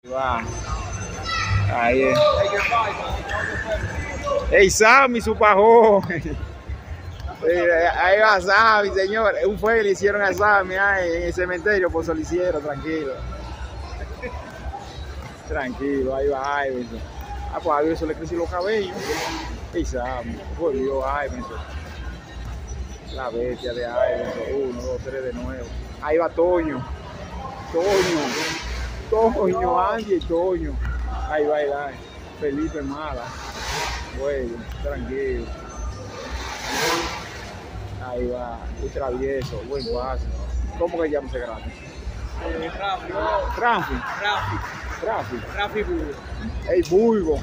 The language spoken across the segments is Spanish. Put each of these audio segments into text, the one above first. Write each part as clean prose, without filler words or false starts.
Va. Ahí es. ¡Ey, Sammy, su pajón! Ahí va Sammy, señor. Un fue le hicieron a Sammy ahí en el cementerio, pues se lo hicieron, tranquilo. Tranquilo, ahí va Iverson. Ah, pues a Iverson le creció los cabellos. ¡Ey, Sammy! Volvió Iverson. La bestia de Iverson. 1, 2, 3 de nuevo. Ahí va Toño. Toño, Angie, Toño. Ahí va. Felipe Mala. Bueno, tranquilo. Ahí va, muy travieso, buen pase. ¿Cómo que llama ese grande? Rafi Burgo. Ey, Burgo.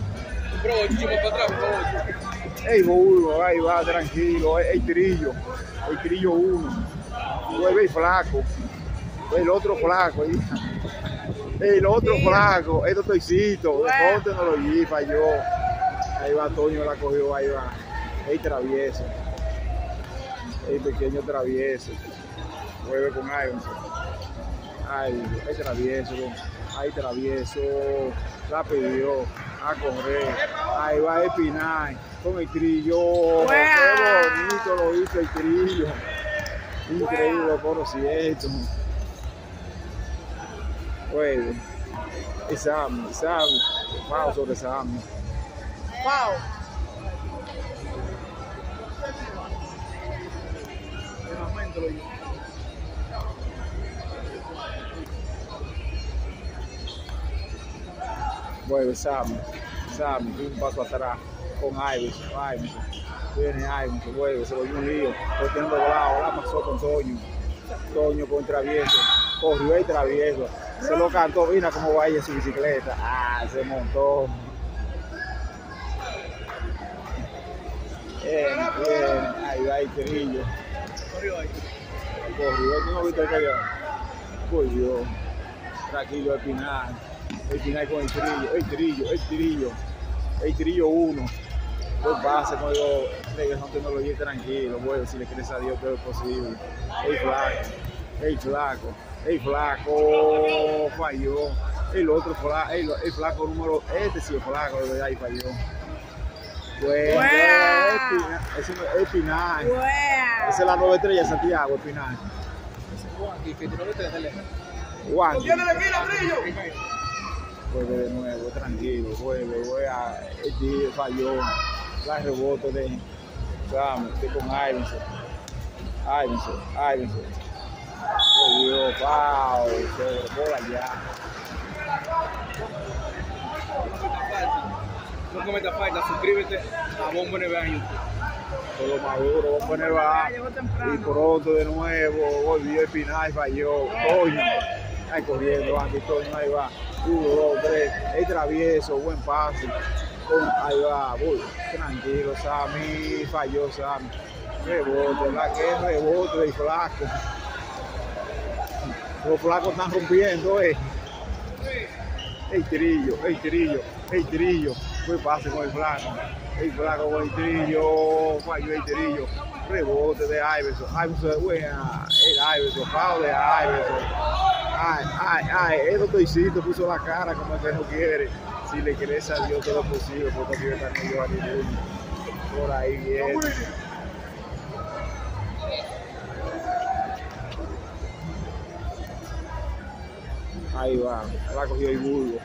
Ey, Burgo, ahí va, tranquilo. Ey, Trillo 1. Vuelve el flaco. El otro flaco. El otro flaco. Esto toicito. De Ponte no lo vi, falló. Ahí va, Toño la cogió, ahí va. Ey, travieso. El pequeño travieso. Vuelve con Iverson. Ay, travieso. La pidió a correr. Ahí va Espinal con el Trillo. Qué bonito lo hizo el Trillo. Increíble conocimiento. Vuelve. Y Sammy. Pau sobre Sammy. Pau. Vuelve Sammy, un paso atrás con Iverson. Viene Iverson, vuelve, se lo dio un lío, lo tiene doblado, la pasó con Toño con travieso, corrió y travieso, se lo cantó, mira cómo va ella en su bicicleta, se montó. Bien, ahí va el Trillo. Corrió, ¿tú no viste que había? Corrió, tranquilo, Espinal con el Trillo 1. Pues pase con el tecnología tranquilo, bueno, si le crees a Dios todo es posible. El flaco, falló. El otro flaco, el flaco número, sí es flaco, de verdad, y falló. Bueno, Espinal. Esa es la 9 estrella de Santiago, Espinal. Juan. Vuelve de nuevo, tranquilo, vuelve el tío falló, la rebote de con Iverson. Volvió, Pau, se bola ya. No cometa falta, suscríbete a Bombo NBA en YouTube. Todo maduro, Bombo NBA. Y pronto de nuevo, volvió Espinal, falló, Toño. Ahí corriendo, Andy Toño, ahí va. 1, 2, 3, el travieso, buen pase. Ahí va, tranquilo, Sammy, falló Sammy. Rebote, rebote del flaco. Los flacos están rompiendo, El Trillo. Fue pase con el flaco. El flaco con el Trillo, falló el Trillo. Rebote de Iverson. Buena. El Iverson, foul de Iverson. Eso toicito puso la cara como que no quiere. Si le crees a Dios todo es posible, porque aquí está medio a nivel. Por ahí bien. Ahí va, la cogió el Burgo.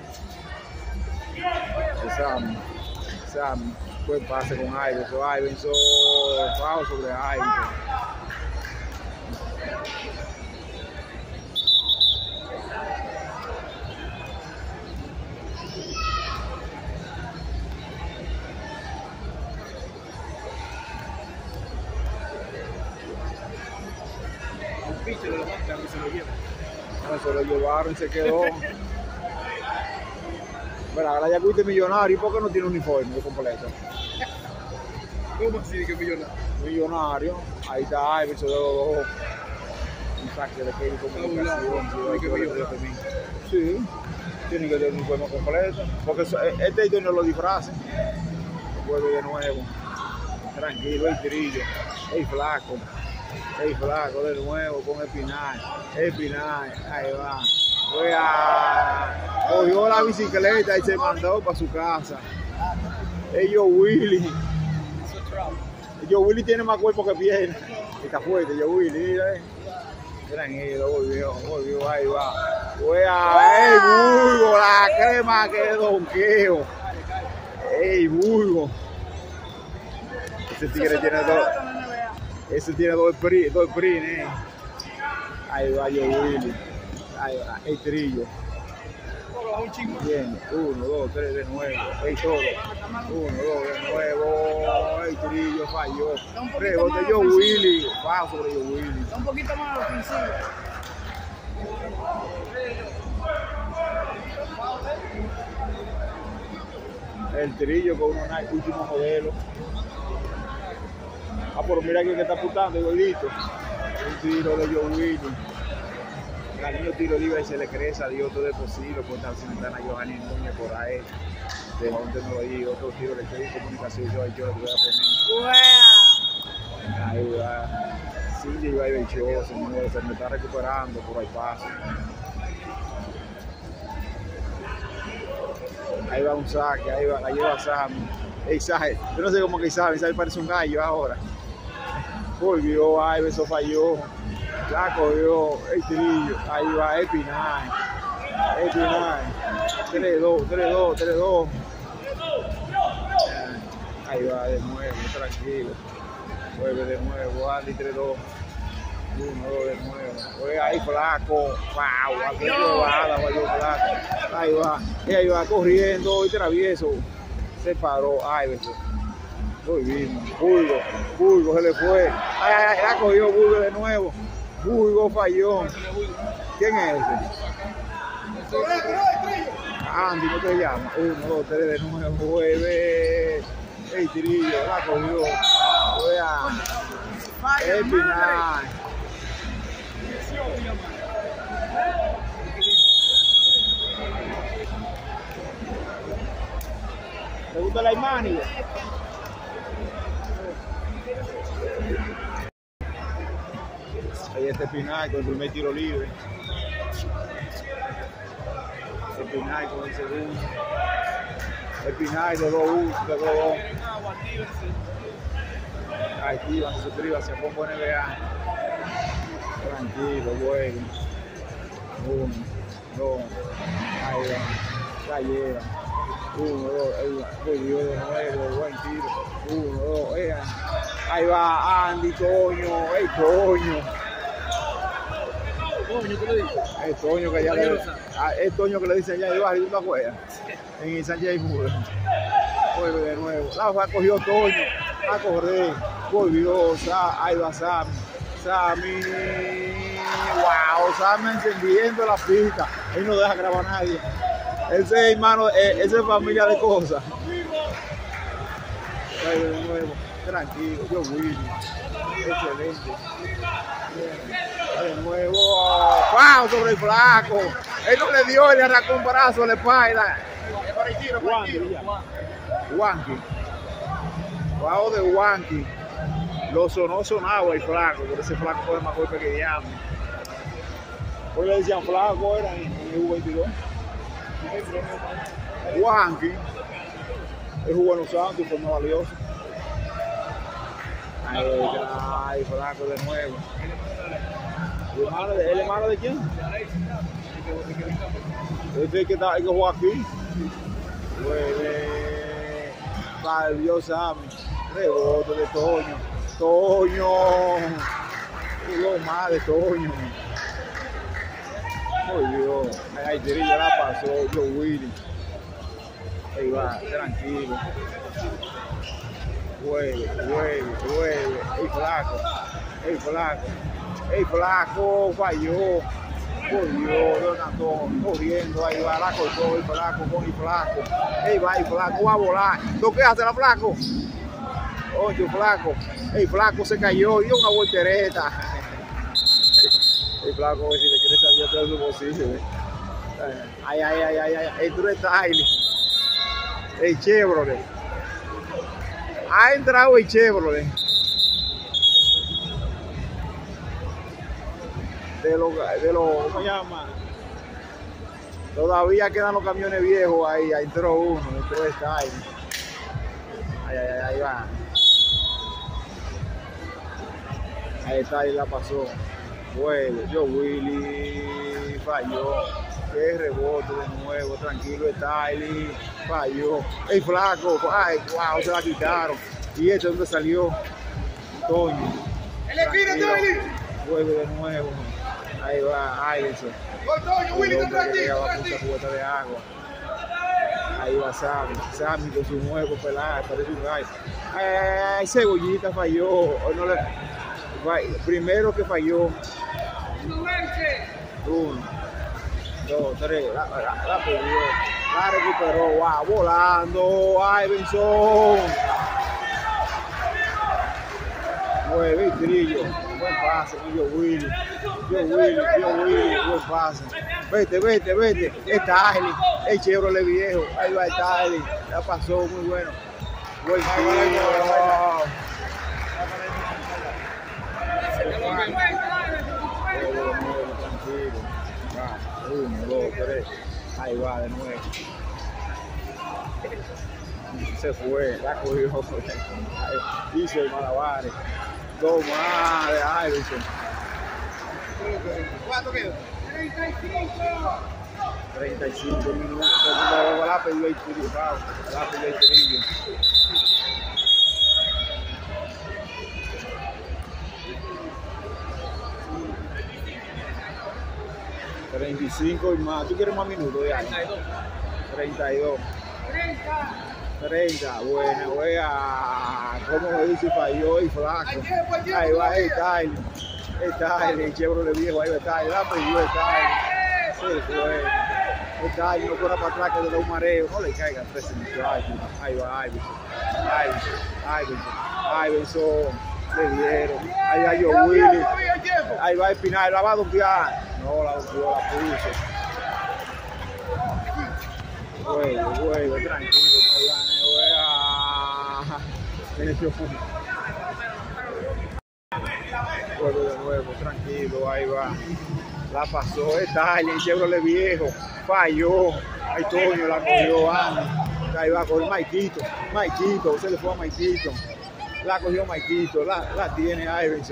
Sammy, buen pase con Iverson, foul sobre Iverson. Se lo llevaron, se quedó. Bueno, ahora ya fuiste millonario, ¿por qué no tiene uniforme completo? ¿Cómo así que millonario? Millonario, ahí está Iverson de los dos. Un saque de que comunicación, sí, tiene que tener un uniforme completo, porque este no lo disfraza. Vuelve de nuevo, tranquilo, el Trillo, el flaco de nuevo con Espinal, ahí va, Fue cogió la bicicleta y se mandó para su casa. Ellos Willy tiene más cuerpo que pierna. Está fuerte, yo Willy, tranquilo, volvió, ahí va. ¡Ey, Burgo! La crema que donqueo. ¡Ey, Burgo! Ese tigre tiene dos. Ese tiene dos sprint, Ahí va yo Willy. Ahí va, el trillo. Bien, 1, 2, 3 de nuevo. El todo. 1, 2 de nuevo. El trillo falló. Rebote yo Willy. Va sobre yo Willy. Un poquito más ofensivo. El trillo con un último modelo. Pero mira que está apuntando, gordito. Un tiro de Joe Willy. El niño tiro libre y se le crece a Dios todo es posible. Pues tal si me están a Johanny Núñez por ahí. De donde no lo di, otro tiro de que comunicación yo le voy a poner. Ahí va. Sí, yo ahí Belchó, señores, se me está recuperando por ahí paso. Ahí va un saque, ahí va Sammy. Isaje, yo no sé cómo que Isaje parece un gallo ahora. Volvió, ahí eso falló. La cogió el trillo. Ahí va Epinay. 3-2. Ahí va de nuevo, tranquilo. Vuelve de nuevo, Andy 3-2. 1-2 de nuevo. Oye, ahí flaco. Wow, flaco. Ahí va corriendo y travieso. Se paró. Ay, beso. Muy bien. Burgo se le fue. Ay, la cogió Burgo de nuevo. Burgo falló. ¿Quién es ese? Andy, ¿no te llama? 1, 2, 3 de nuevo. Vuelve. El trillo, la cogió. El final. ¿Te gusta la Imani? Ahí está Pinay con el primer tiro libre. El Pinay con el segundo. El Pinay de 2-1, de 2-2. Aquí van a suscribirse, se pongo NBA. Tranquilo, bueno. 1, 2, ahí va. Ya llega. 1, 2, ahí va. Volvió de nuevo, buen tiro. 1, 2, ahí va Andy, Toño, Toño. Toño, ¿qué le dice? El Toño que ya le. El Toño que le dice allá, ¿y tú te acuerdas? En el Sánchez Muro. Vuelve de nuevo. La cogió Toño. A correr. Volvió. Ahí va Sammy. Wow, Sammy encendiendo la pista. Él no deja grabar a nadie. Ese hermano, esa es familia de cosas. Ahí de nuevo. Tranquilo. Yo Willy. Excelente. De nuevo. ¡Wow! Sobre el flaco. Él no le dio, le arrancó un brazo a la espalda. Wanky. Wow de Wanky. Lo sonaba el flaco, pero ese flaco fue más golpe que diablo. Hoy le decían flaco, era en el U22. Wanky. Él jugó en los Santos y fue más valioso. Ahí, flaco de nuevo. ¿El hermano de quién? Ese que jugó aquí. Dios Sammy. Rebote de Toño. Lo más de Toño. Muy bien. Ahí Tirilla la pasó. Joe Willy. Ahí va, tranquilo. Vuelve. El flaco falló. Volvió, Donatón, corriendo, ahí va, la cortó el flaco con el flaco. Ahí va el flaco, va a volar. ¿Tú qué haces, la flaco? Oye, flaco. El flaco se cayó, dio una voltereta. El flaco, si le quiere salir todo su bolsillo. Ay. El True Style. El Chevrolet. Ha entrado el Chevrolet. De lo, ¿cómo se llama? Todavía quedan los camiones viejos ahí. Ahí entró uno. Entró Style. Ahí va. Ahí está, y la pasó. Bueno, yo Willy falló. Qué rebote de nuevo, tranquilo, Style falló. ¡Ey, flaco! ¡Ay, wow! Se la quitaron. ¿Y este dónde salió? Toño. Vuelve de nuevo. Ahí va, Iverson. Willy, cubeta de agua. Ahí va Sammy con su nuevo pelado, parece un gallo. Ay, Cebollita falló. Primero que falló. 1, 2, 3, la perdió. La recuperó, wow, volando. Iverson. 9 Trillo. Buen pase, yo Willy, buen pase. Vete. Está Style, el Chevrolet viejo. Ahí va Style. Ya pasó, muy bueno. Buen tiro. Tranquilo. Va, 1, 2, 3. Ahí va de nuevo. Se fue, la cogió. Hizo el malabares. 2 más de Iverson. ¿Cuánto quedó? 35 minutos. La perdió el Trillo. 35 y más. ¿Tú quieres más minutos de ahí? 32. 30. Buena, wea. ¿Cómo lo dice? Falló y flaco. Ahí va Style. El Chevrolet viejo. Ahí va Style. La perdió Style. Se fue. Style no corra para atrás que le da un mareo. No le caiga 13 minutos. Ahí va Iverson. Le dieron. Ahí va yo Willy. Ahí va Espinal. La va a dumpear. No, la dumpeó, la puso. Juego, tranquilo. Juego de nuevo, tranquilo, ahí va. La pasó, está el Chevrolet viejo, falló. Ahí Toño la cogió, ahí va con Maikito, se le fue a Maikito. La cogió Maikito, la tiene Iverson.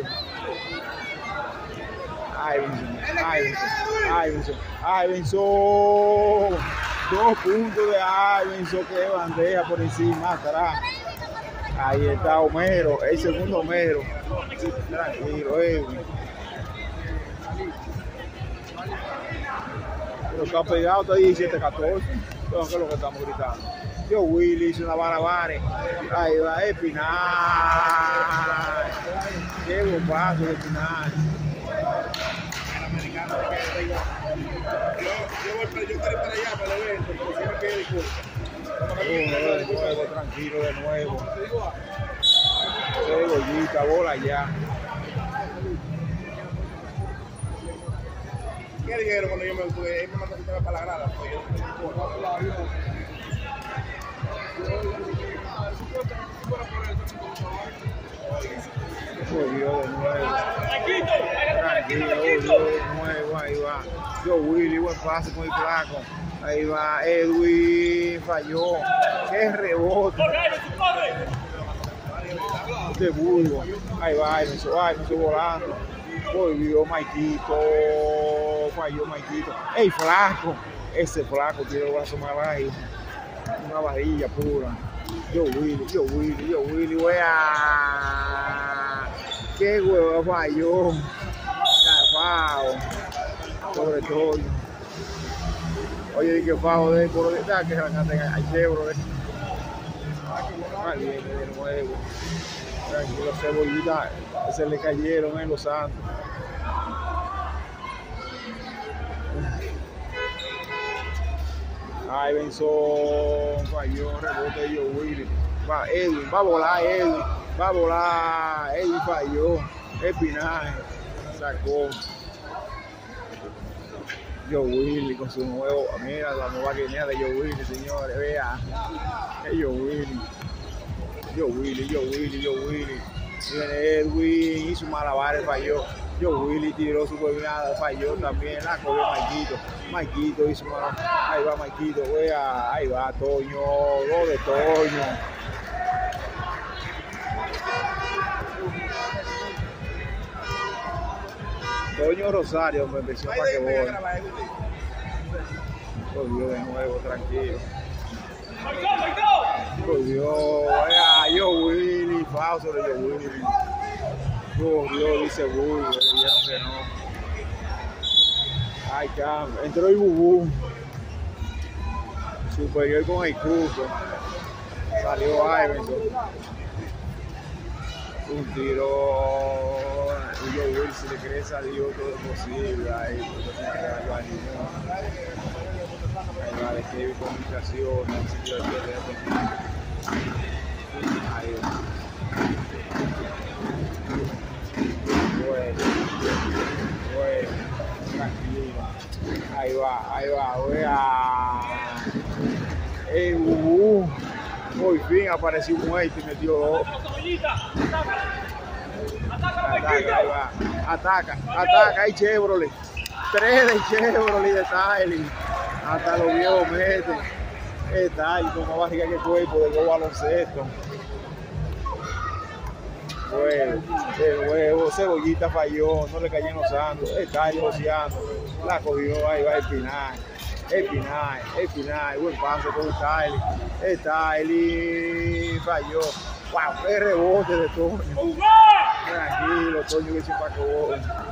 Iverson. 2 puntos de Iverson, que bandeja por encima, atrás. Ahí está Homero, el segundo Homero. Tranquilo, Pero está pegado, está 17-14. ¿Qué es lo que estamos gritando? Yo Willy hizo una barabara. Ahí va Espinal. Qué bombazo de Espinal. Yo quiero ir para allá para el evento, porque si me queda el curso. De nuevo, tranquilo de nuevo. Cebollita, bola ya. ¿Qué dijeron cuando yo me fui? Él me mandó que estaba para la grada. Volvió de nuevo. Tranquilo, de nuevo, ahí va. Yo Willy, buen pase con el flaco. Ahí va Edwin, falló. Qué rebote. De Burgo. Ahí va Iverson volando. Volvió Maikito. Falló Maikito. ¡Ey, flaco! Ese flaco tiene el brazo más bajo. Una varilla pura. Yo Willy, wea. Qué huevo falló. Cafao. Sobre todo. Oye, di que fajo de por que se la canten al Chevrolet. Viene de nuevo. Tranquilo, Cebollita. Se le cayeron en los santos. Iverson falló, rebote de Joe Willy. Va Edwin, va a volar Edwin falló. Espinaje sacó. Joe Willy con su nuevo, mira la nueva guinea de Joe Willy, señores, vea. Es Joe Willy. Viene Edwin, hizo malabares, falló. Yo Willy tiró su coordinada, falló también, la cogió Maikito. Maikito hizo mano. Ahí va Maikito, wea, ahí va Toño, gol de Toño. Toño Rosario, me empezó para que voy. Volvió de nuevo, tranquilo. Volvió, yo Willy, foul sobre yo Willy. Corrió, dice Burgo, le dijeron que no. Ay, cambio. Entró el Bubú. Superior con el cruzo. Salió Iverson. Un tiro. Y yo Willy, si le quiere salir todo es posible. Ahí va de escribir comunicaciones. Ahí va. Bueno, tranquilo. Ahí va, wea. Por fin apareció un muerto y metió dos. Ataca, ahí va. Ataca, hay Chevrolet. 3 de Chevrolet de Tyler. Hasta los viejos meten. Está ahí con más barriga que cuerpo de go baloncesto. El huevo, Cebollita falló, no le cayó en los santos, está negociando, la cogió, ahí va el Pinay, buen paso con el Tyler, falló, wow, qué rebote de Toño, tranquilo, Toño que siempre acabó,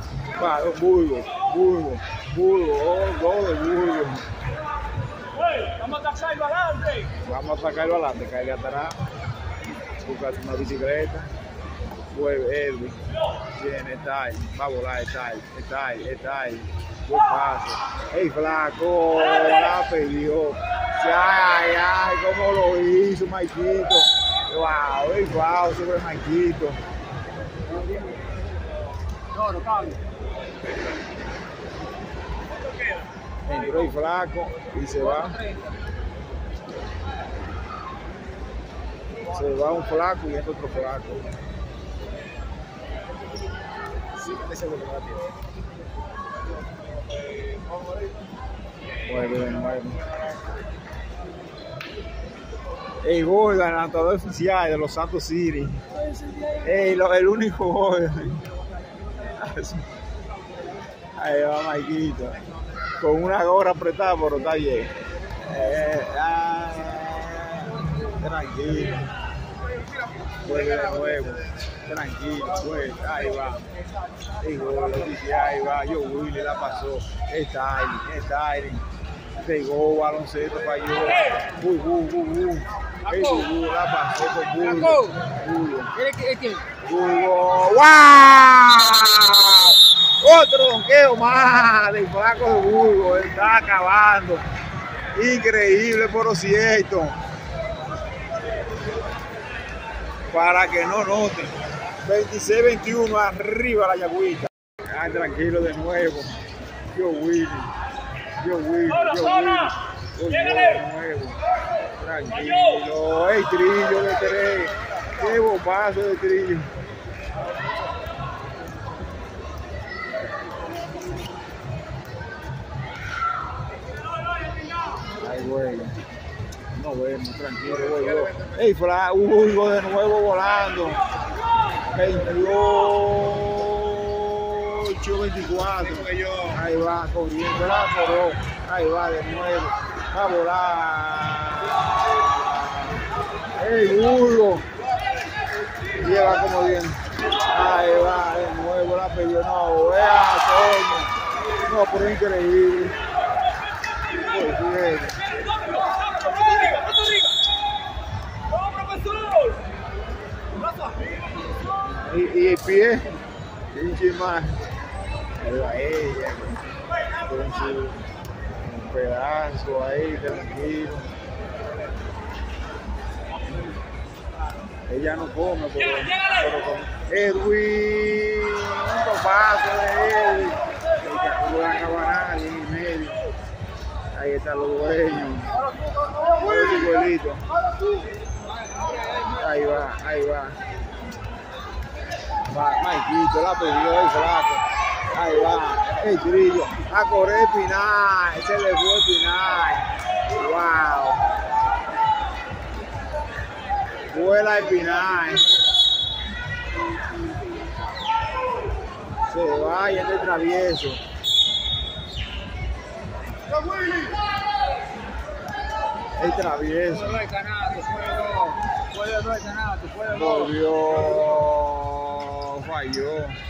Burgo, gol de Burgo. Vamos a atacarlo adelante. Vamos a sacarlo adelante, caerle atrás, buscar una bicicleta. Vuelve Edwin, viene Tyler, va a volar Tyler, buen paso, ¡ey flaco! La perdió, ay, cómo lo hizo Maikito, wow, sobre Maikito. No cambia. Entró el flaco y se va. Se va un flaco y entra otro flaco. Bueno. El gol ganador oficial de los Santos City. El único gol. Ahí va Maikito. Con una gorra apretada, pero está bien. Tranquilo. Vuelve de nuevo. Tranquilo, pues, ahí va. Ahí va, yo Willy la pasó. Es Tyler. Pegó baloncesto, falló. Burgo la pasó con Burgo. ¡Wow! Otro donqueo más del flaco de Burgo. Está acabando. Increíble, por cierto. Para que no noten. 26-21 arriba la Yagüita. Tranquilo de nuevo. Yo Willy. De nuevo. Tranquilo. El Trillo de 3. Qué bombazo de Trillo. Ay, bueno. No vemos, tranquilo, voy. ¡Ey, Burgo de nuevo volando! 28-24. Ahí va, corriendo la coró. Ahí va de nuevo. Va a volar. ¡Ey, Burgo! Lleva como bien. Ahí va, de nuevo la perdió. No, vea, Toño. No, pero increíble. Muy bien. Y el pie, pinche más, ahí va ella, con su pedazo ahí, tranquilo. Ella no come, pero con Edwin, un topazo de Edwin, que no van a ganar en el medio. Ahí están los dueños, los abuelitos. Ahí va. Maikito la perdió el flaco. Ahí va, el trillo. A correr Pinay. Se le fue Pinay. Wow. Vuela el Pinay. Se va y es de travieso. El travieso. Volvió. Falló.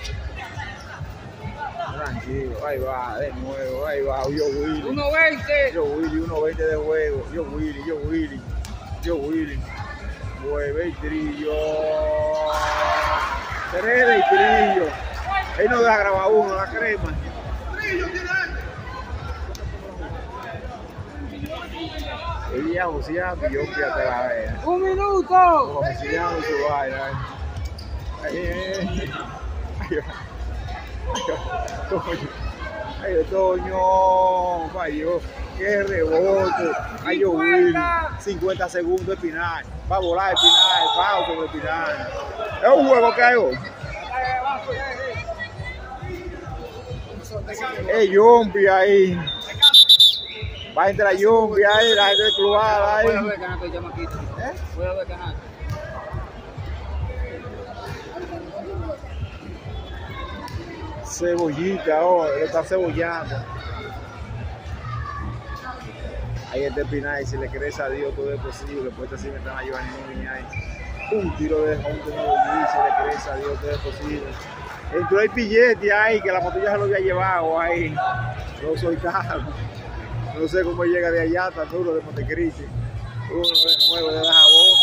Tranquilo. Ahí va, de nuevo. Ahí va. Yo Willy. 1.20. Yo Willy, 1.20 de juego. Yo Willy. Mueve el trillo. 3 de trillo. Él no deja grabar uno, la crema. Ella joseando y yo fíjate la vea. 1 minuto. Joseando su vaina. Ay, Toño. Falló. Qué rebote. Ay, yo Willy. 50 segundos de Pinay. Va a volar el Pinay. Va sobre el Pinay. Es un juego que hay hoy. El Yompi ahí. Va a entrar Yompi ahí, la gente clubada ahí. Voy a ver canasto, chamaquito. Voy a ver canasto. Cebollita, oh, le está cebollando. Ahí este Pinay, si le crees a Dios todo es posible. Pues así me están ayudando ahí. Un tiro de junto, si le crees a Dios todo es posible. Entró el pillete ahí, que la patrulla se lo había llevado ahí. Lo soltaron. No sé cómo llega de allá, tan duro de Montecristi. Uno de nuevo de Dajabón.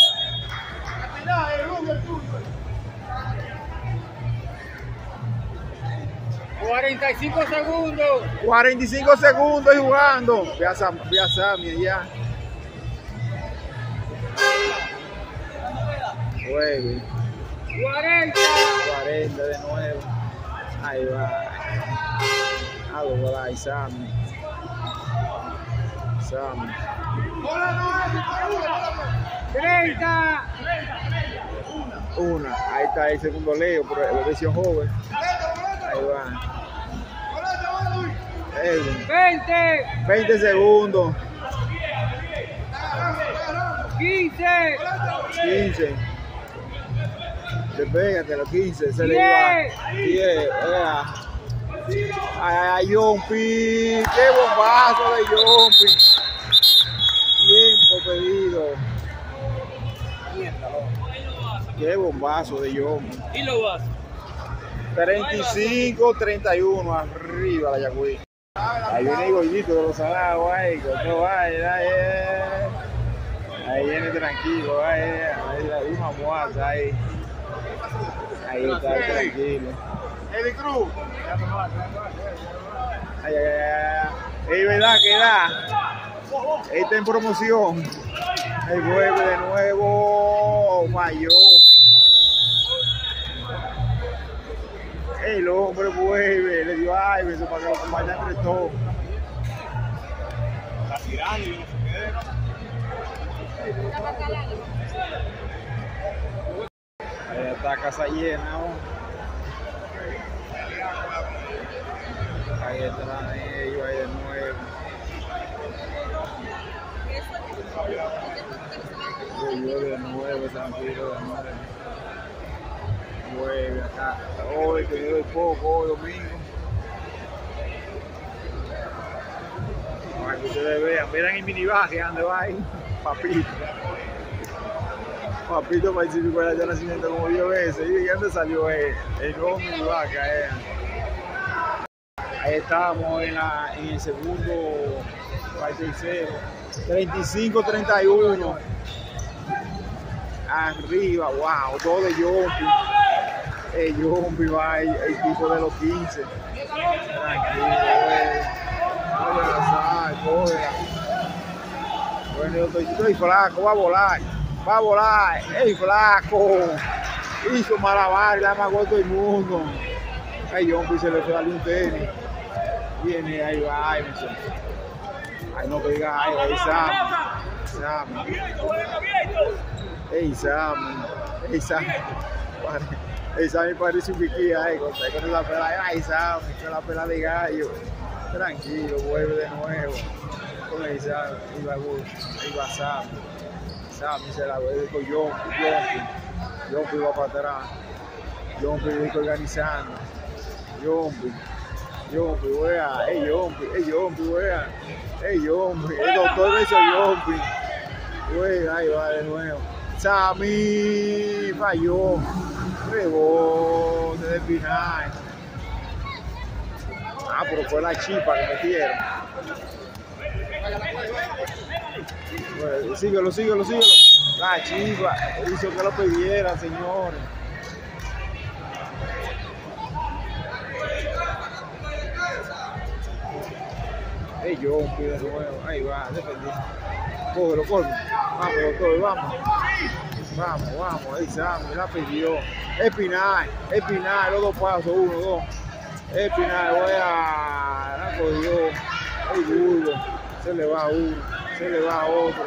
45 segundos. 45 segundos y jugando. Ve a Sammy allá. Juegue. 40 de nuevo. Ahí va. A lo volar ahí, Sammy. 30. Una. Ahí está el segundo Leo, por la versión joven. Ahí va. 20 segundos. 15. Despégate los 15. Se le iba. 10. Ay, Yompi. Qué bombazo de Yompi. Tiempo pedido. Qué bombazo de Yompi. Y lo vas. 35-31 arriba la Yagüí. Ahí viene el gollito de los salados, ahí viene tranquilo, ahí hay una muerta ahí. Ahí está tranquilo. Eddie Cruz. Ay, es verdad que da. Está en promoción. El vuelve de nuevo. Falló. El hombre vuelve, le dio aire, eso para que lo acompañe entre todos. Está tirando y no se queda. Ahí está casa llena, ¿no? Ahí están ellos, ahí de nuevo. Yo de nuevo, tranquilo, de nuevo. Mueve acá, hoy que dio poco, hoy domingo. Para que ustedes vean, miren el minibaje donde va ahí, Papito participó en el nacimiento como 10 veces. ¿Y dónde salió el nuevo minibaje? Ahí estamos en el segundo 35-31. Arriba, wow, todo de Yompi. El Yompi va, el equipo de los 15. Tranquilo, cógela. Bueno, yo estoy flaco, va a volar. El flaco. Hizo malabar, la más gordo del mundo. El Yompi se le salió un tenis. Viene, ahí va, ahí no que diga, ahí Sam. Ey, Sam. El Sammy parece un piquía ahí, con esa pela. Ay, Sammy, esa es la pela de gallo. Tranquilo, vuelve de nuevo. Con el Sammy, iba Sammy. Sammy se la vuelve con Yompi va para atrás. Yompi dijo organizando. Yompi, wea. Yompi, wea. Yompi, el doctor hizo Yompi. Wea, ahí va de nuevo. Sammy falló. Rebote de final. Ah, pero fue la chipa que metieron. Bueno, síguelo. La chipa hizo que lo pidiera, señores. Yompi de nuevo. Ahí va, defendiendo. Cógelo. Vamos, doctor, vamos. Vamos. Ahí Sammy la pidió. Espinal, los dos pasos, 1, 2. Espinal, la cogió. El burro. Se le va uno, se le va otro.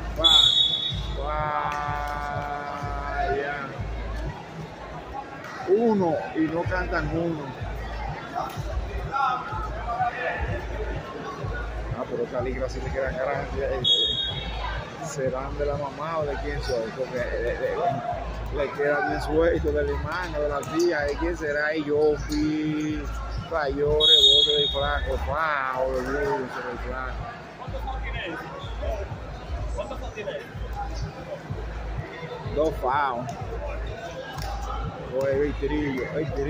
Ya. Uno y no cantan uno. Pero Caligra si le quedan grandes. ¿Serán de la mamá o de quién soy? Porque le queda bien suelto del hermano, de la tía. ¿De quién será? Y yo fui. Falló, rebote del flaco. ¡Fao! De burro sobre el flaco. ¿Cuántos tiene? 2 faos. Oye, el tirillo.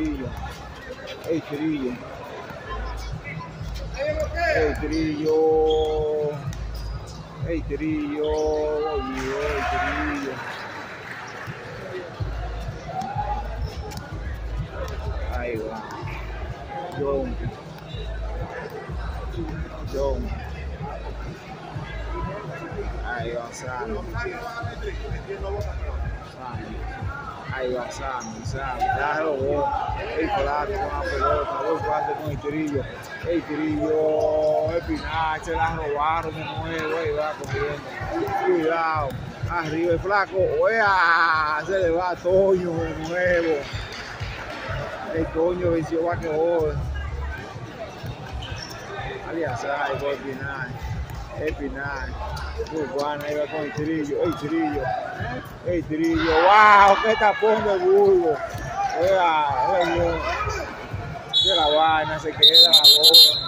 Ahí va. John. Ahí va Sammy. Ahí va Sammy. Déjalo vos. El flaco con la pelota. 2 pases con el tirillo. El Espinal, se la robaron de nuevo. Ahí va cogiendo. Cuidado. Arriba el flaco. ¡Oea! Se le va a Toño de nuevo. El Toño venció Vaquejón. Alias, ahí va Espinal. Muy bueno, ahí va con el tirillo. ¡Wow! ¡Qué tapón de burgo! De la vaina se queda la boca.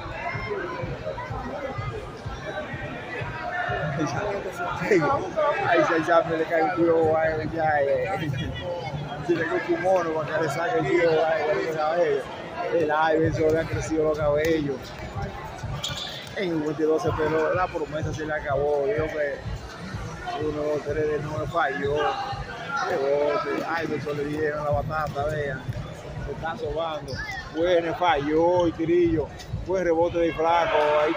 Ahí se le cae un tiro a él ya. Tiene que un kimono para que le saque el tiro a él. El Iverson le han crecido los cabellos. En un 22 pero la promesa se le acabó. Dijo que 1, 2, 3 de 9 falló. Iverson le dieron la batata, vean. Se está sobando. Bueno, falló el tirillo. Buen rebote de flaco. Ahí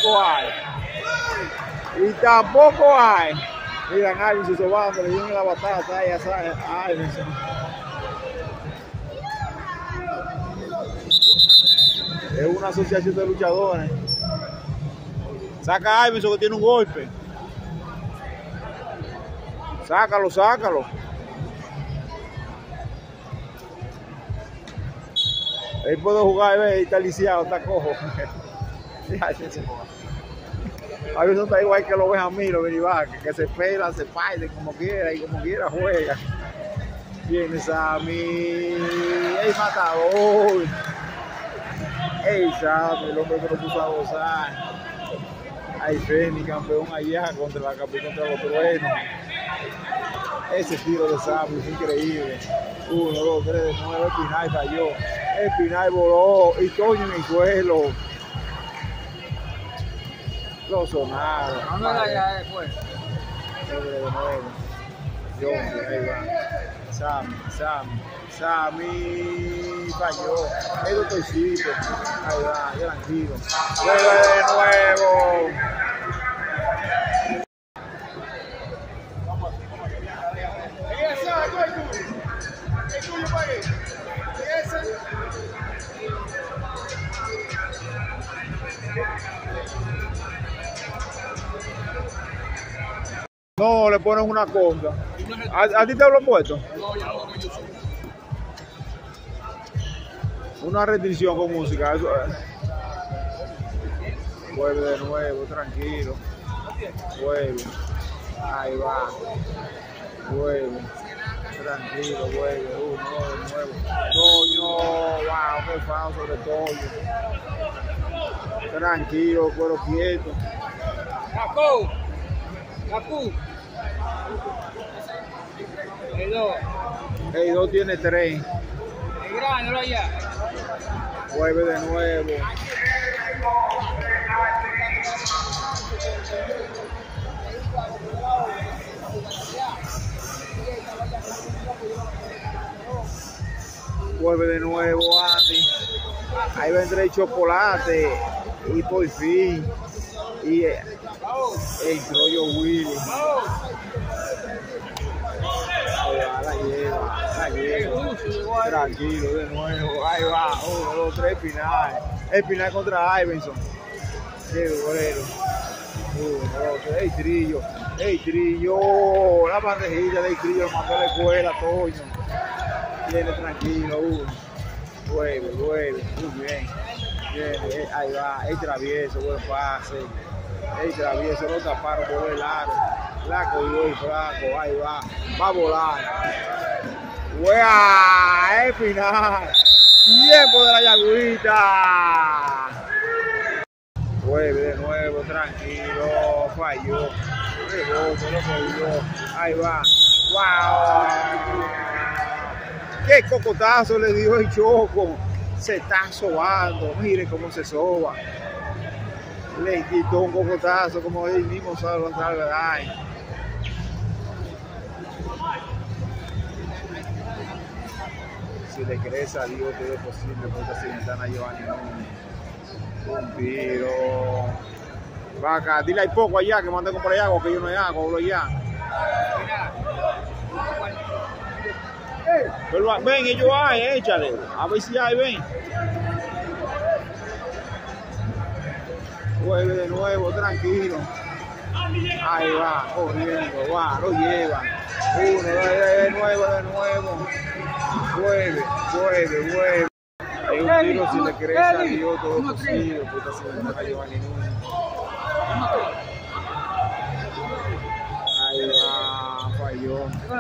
tampoco hay. Miran Iverson sobando, le dieron la batata ahí a Iverson. Es una asociación de luchadores. Saca a Iverson que tiene un golpe. Sácalo. Él puede jugar, ve, está lisiado, está cojo. Iverson está igual que lo ves a mí, lo que se pela, se parte como quiera y como quiera juega. Viene Sammy, el matador. El Sammy, el hombre que lo puso a gozar. Hay Feni, campeón allá contra los truenos. Ese tiro de Sammy es increíble. 1, 2, 3 de 9, Espinal falló. Espinal voló y Toño en el suelo. Lo sonaron. ¿Dónde era ya después? De nuevo. Ahí va. Sammy falló. El doctorcito. Ahí va, tranquilo. Vuelve de nuevo. No, le ponen una cosa. ¿A ti te lo han puesto? No, yo no, Una restricción con música. Eso, vuelve de nuevo, tranquilo. Vuelve. Ahí va. Vuelve. Tranquilo, vuelve. Nuevo. Toño. Wow, qué falso sobre Toño. Tranquilo, pero quieto. Capu. El 2 tiene 3. El grande, no allá. Vuelve de nuevo. Vuelve de nuevo, Andy. Ahí vendrá el chocolate. Y por fin. Y entró yo Willy. La lleva. Tranquilo, de nuevo. Ahí va. 1, 2, 3, Espinal. Espinal contra Iverson. Qué bueno. 1, 2, 3. El Trillo. La bandejilla del Trillo lo mandó a la escuela, Toño. Viene tranquilo. Vuelve. Muy bien. Viene. Ahí va. El travieso. Buen pase. El travieso lo taparon por el aro. La cogió el flaco. Ahí va. Va a volar. ¡Wea! Espinal. Tiempo de la Yagüita. Vuelve de nuevo, tranquilo. Falló. Rebote, lo cogió. Ahí va. ¡Wow! ¡Qué cocotazo le dio el Choco! Se está sobando. Mire cómo se soba. Le quitó un cocotazo como él mismo sabe ahí. Si le crees a Dios, todo es posible. Por esta Cilentana Giovanni Núñez. Un tiro. Va acá, dile ahí poco allá que mande a comprar agua, que yo no hay agua, hablo allá. Pero ven, ellos hay, échale. A ver si hay, ven. Vuelve de nuevo, tranquilo. Ahí va, corriendo, va, lo lleva. 1, de nuevo. Vuelve. Hay un tiro, si le crees a Dios, todo es posible. Puta, si le da Giovanni Núñez. Ahí va, falló.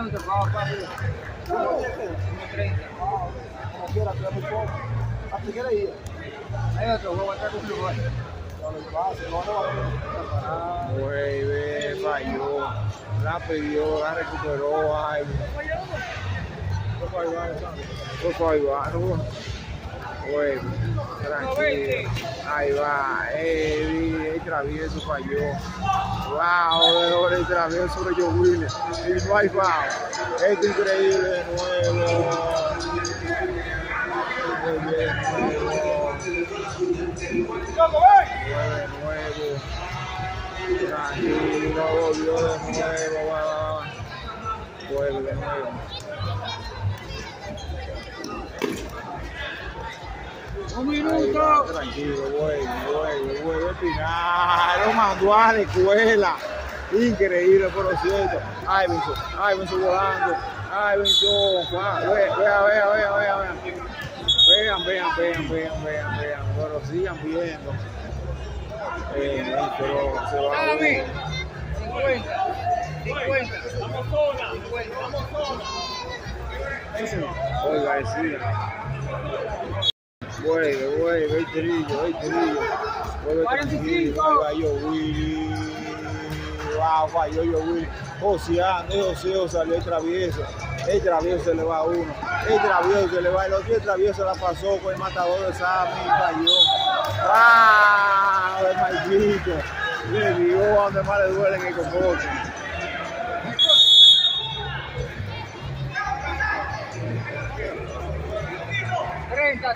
Vuelve, falló. La pidió, la recuperó. Ay. Ahí va. Bueno, tranquilo. Ahí va. El travieso falló. Wow, el travieso sobre Joe Willis. Y no hay foul. Esto es increíble de nuevo. De nuevo. Tranquilo, volvió de nuevo. Vuelve de nuevo. Un minuto. Va, tranquilo, vuelve Espinal. Lo mandó a la escuela. Increíble, por lo cierto. Iverson volando. Vean. Pero sigan viendo. Pero se va a ver. 50. Vamos zona. Oiga, decía. Vuelve, el trillo. Vuelve tranquilo. Ahí va yo, Willy. Wow, falló yo, Willy. Joseando, salió el travieso. El travieso se le va a uno. El travieso se le va el otro. El travieso la pasó con el matador de Sammy y falló. ¡Ah! El maldito. Le dio a donde más le duele en el cocote. ¿qué?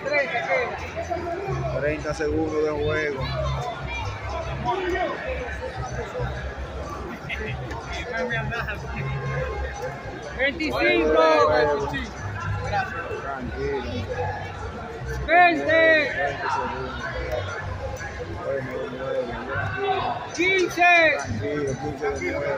30 segundos de juego. ¡25! Tranquilo. 20. 15. Tranquilo, 15 de nuevo.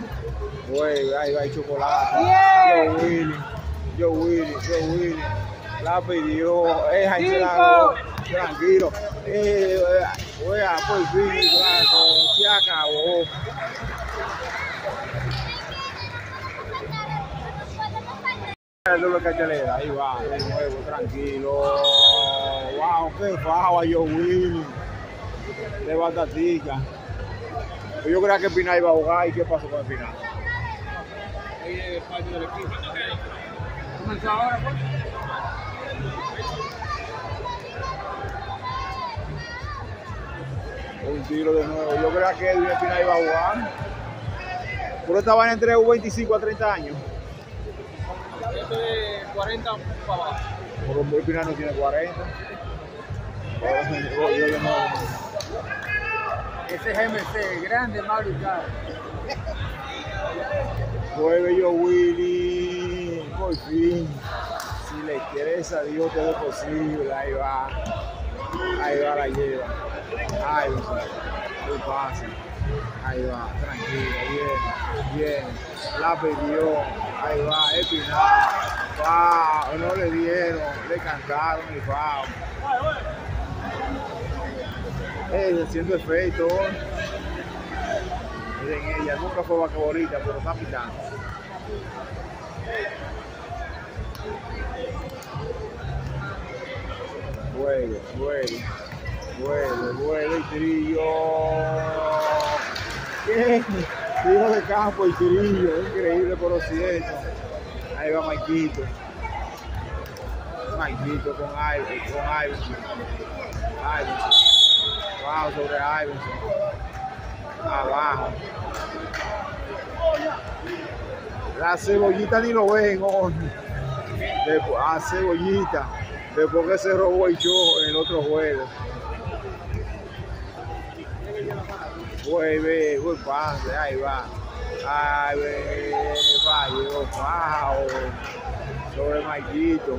Vuelve, ahí va el chocolate. Joe Willy. La pidió. Ahí se la dio. Tranquilo. Oiga, por fin, flaco. Se acabó. El doble cartelera, ahí va, de nuevo, tranquilo. Wow, qué faja yo, Willy. De batatica. Yo creía que Pinar iba a jugar. ¿Y qué pasó con el Pinar? Ahí es parte del equipo. ¿Comenzó ahora, pues? Un tiro de nuevo. Yo creía que Edwin Pinar iba a jugar. Pero estaban entre 25 a 30 años. Este de 40 para abajo. Pero el Pinar no tiene 40. Ese es MC, grande, Mario Caro. Juegue yo, Willy. Por fin. Si le quieres a Dios, todo es posible. Ahí va. Ahí va, la lleva. Ahí va. Muy fácil. Ahí va, tranquilo, bien, bien. La pidió. Ahí va, el Pinar. Wow, no le dieron, le cantaron el foul. Haciendo efecto. Miren, ella nunca fue vaquebolista, pero está pitando. Vuelve el Tirillo. ¿Qué? Tiro de campo el Tirillo, increíble por lo cierto. Ahí va Maikito. Maikito con Iverson. Wow, sobre Iverson. Abajo. La cebollita ni lo ven hoy. A cebollita. Después que se robó el show en el otro juego. Vuelve, buen pase, ahí va. Ahí va, llegó Pau. Sobre Maikito.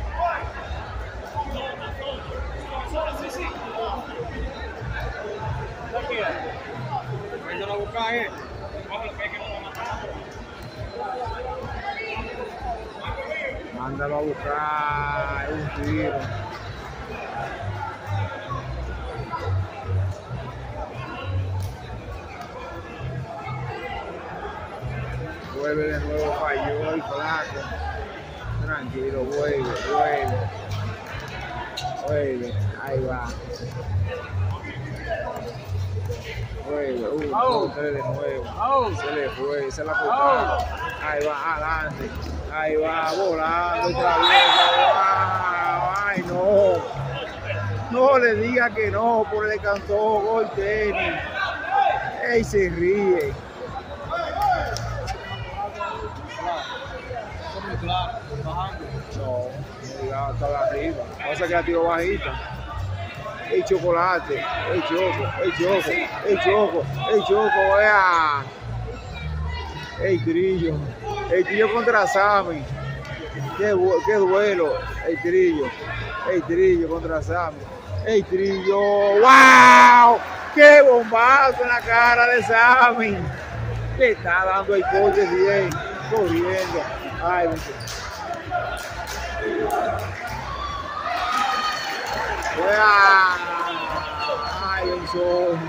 Mándalo a buscar, Mándalo a buscar un tiro. Vuelve de nuevo, falló el flaco. Tranquilo, vuelve. Ahí va. Vuelve, tres de nuevo. Se le fue, se la cortaron. Ahí va, adelante. Ahí va, volando otra vez. Ay, no. No le diga que no, por el cantó gol tenis. Ey, se ríe. No, está arriba. Vamos a quedar tiro bajita. El chocolate, el choco, vea. El trillo contra Sammy. Qué duelo, el trillo contra Sammy. El trillo, wow, qué bombazo en la cara de Sammy. Le está dando el coche bien, corriendo. Ay, Benson.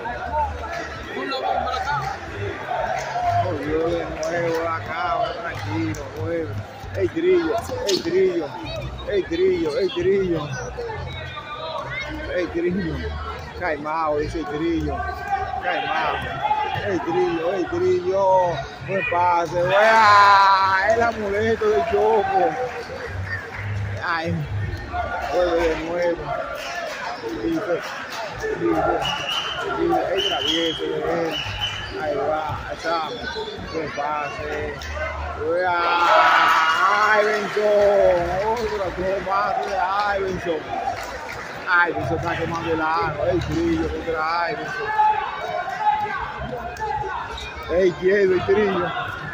Volvió de nuevo la cama, tranquilo, vuelve. El trillo. Caimao, dice el trillo. Caimao. El trillo. Buen pase, el amuleto del Choco. Ay, vuelve de nuevo. El travieso de él. Ahí va, está. Buen pase. Iverson. Otro pase de Iverson. Iverson está quemando el agua. El trillo contra Iverson. El trillo.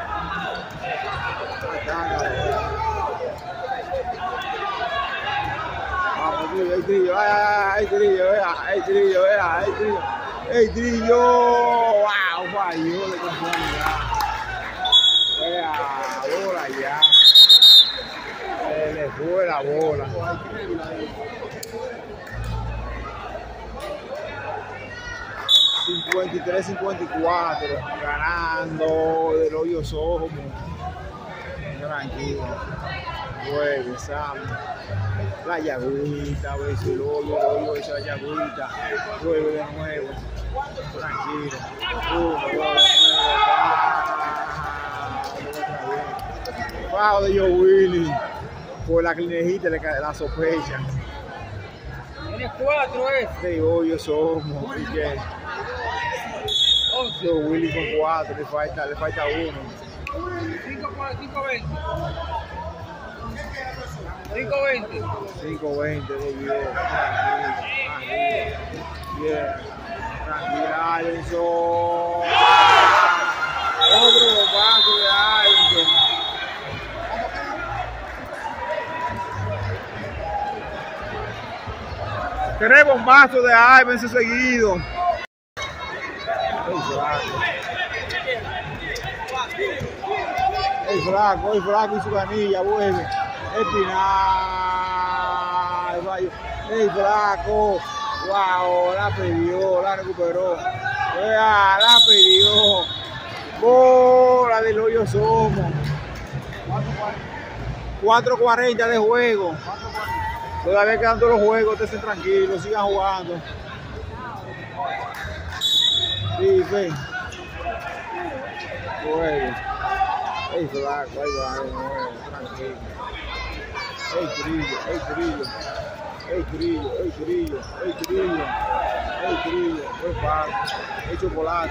El trillo, wow, falló de conformidad. Bola ya. Se le Buena bola. 53-54, ganando del hoyo somos. Tranquilo. Juegue, Sam. La yagüita, a ver si el hoyo, esa la yagüita. Juegue de nuevo. Tranquilo. 1, 2, 9. Bajo de Joe Willy. Por la clinejita la sospecha. Tiene 4 De hoyo somos. ¿Y qué? Joe Willy con 4, le falta 1. 5-20. 5-20 de Dios. Bien. Tranquila, Alonso. Otro bombazo de Alonso. 3 bombazos de Iverson seguidos. El flaco y su canilla, vuelve. Espinal, el flaco, wow, la perdió, la recuperó. La perdió. Bola del hoyo somos. 4:40 de juego. Todavía quedan todos los juegos, estén tranquilos, sigan jugando. Sí, ven. Juego. El flaco, ahí va de nuevo, tranquilo. El trillo, el pan, el chocolate.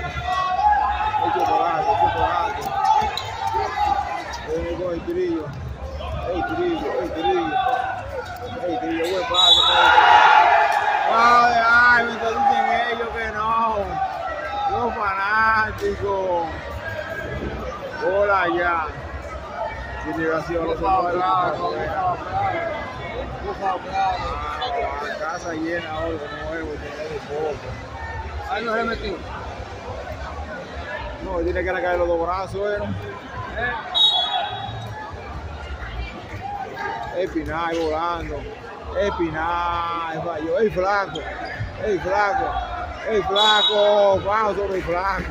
El trillo, buen paso. Ay, me dicen ellos que no. Los fanáticos. Hola ya. Celebración los casa llena ahora de nuevo, tiene de poco. Ahí no se metió. No, tiene que caer los 2 brazos, Espinal volando. Espinal falló. El flaco. Vamos sobre el flaco.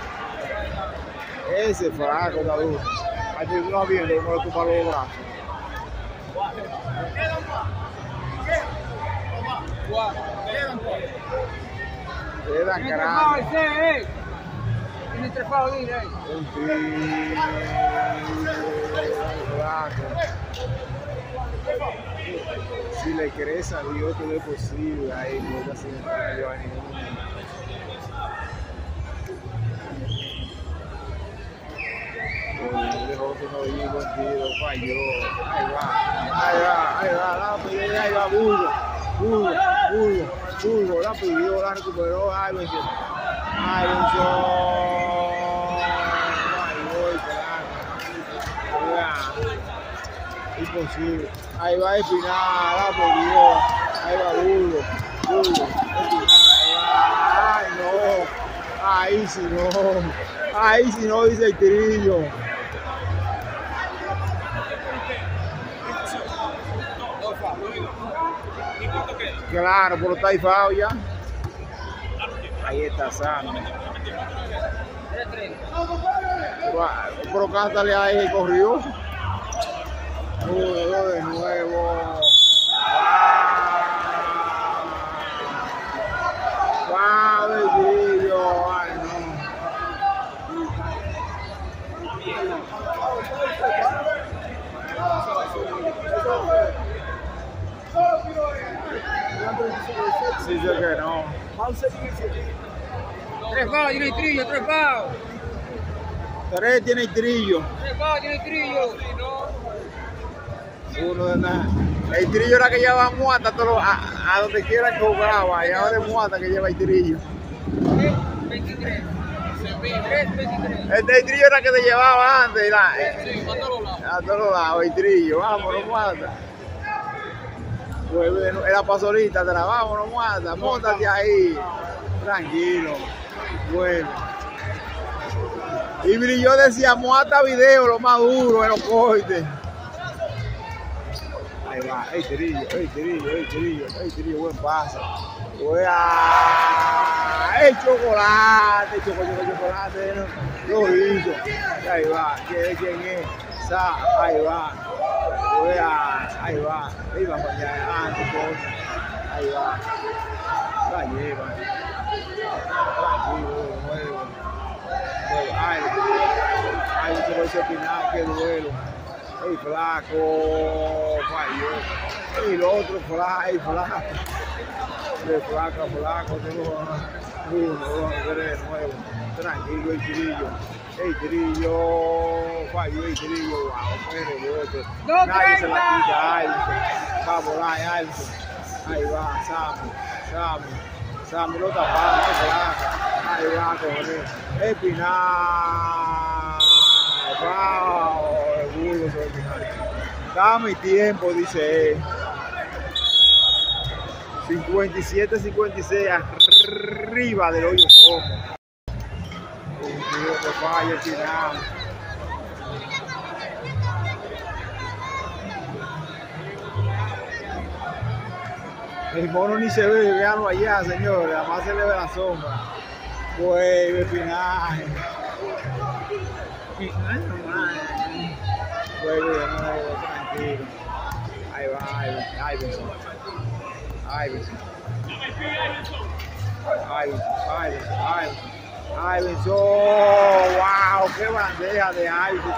Ese flaco, está duro. Ahí tú no viendo, no le tumba los brazos. Quedan grandes. Tiene 3 palos, dile ahí. Un flaco. Si le crees a Dios, todo es posible. Ahí no está sin fallo a ninguno. Dejó que no dio buen tiro, falló. Ahí va, la pidió, ahí va, Burgo, la pidió, la recuperó, Iverson. Imposible. Ahí va Espinal, la pidió. Ahí va Burgo, Espinal, ay no. Ahí si no dice el trillo. Claro, pero está ahí foul ya. Ahí está sano. Pero cántale ahí y corrió. De nuevo. Wow, el trillo. Ay, no. Sí, yo que no. 3 palos, tiene el trillo, 3 palos. 3 tiene el trillo. 3 palos, tiene el trillo. Uno de nada. El trillo era que lleva muata a donde quiera que jugaba. Y ahora es muata que lleva el trillo. 23. El trillo era que te llevaba antes. A todos lados. El trillo. Vámonos, muata. Era pasolita, te la vámonos, muata. Móntate ahí. Tranquilo. Bueno. Y yo decía, muata video, lo más duro, en los cortes. Ahí va, el tirillo, buen pase. El chocolate, chocolate, lo hizo. Ahí va, ¿quién es? Ahí va. Ahí va, ahí va. La lleva. Tranquilo, de nuevo. Ay, se va a opinar, qué duelo. El flaco, falló. El otro flaco. El flaco, tengo uno, dos, tres, nuevo. Tranquilo, el tirillo, falló el tirillo, wow, rebote. Nadie se la quita, Alison. Va a volar, Alison. Ahí va, Samu, lo tapamos, ahí va a correr. Espinal, wow, el burro sobre Espinal. Dame tiempo, dice él. 57-56, arriba del hoyo somos. Un tiro que falla el final. El mono ni se ve, veanlo allá, señores, además se le ve la sombra. Vuelve final. Vuelve de nuevo, tranquilo. Ahí va, Iverson. Wow, qué bandeja de Iverson.